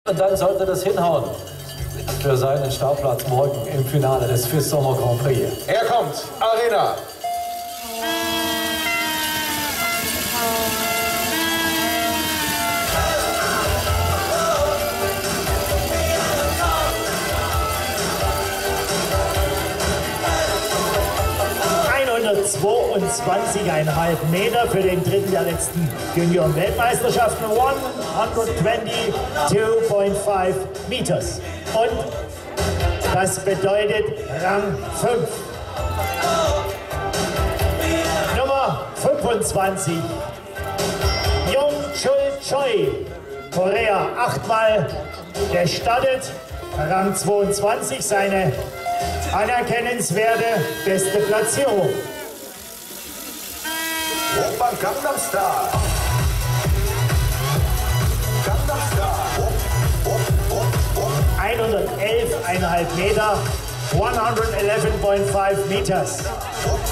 Und dann sollte das hinhauen für seinen Startplatz morgen im Finale des FIS Sommer Grand Prix. Er kommt, Arena. ...122,5 Meter für den dritten der letzten Junioren-Weltmeisterschaften. 122,5 Meters. Und das bedeutet Rang 5. Nummer 25. Jung Chul Choi, Korea, 8-mal gestartet. Rang 22, seine anerkennenswerte beste Platzierung. Oppa Gangnam Style. Gangnam Style. 111,5 Meter, 111,5 Meters.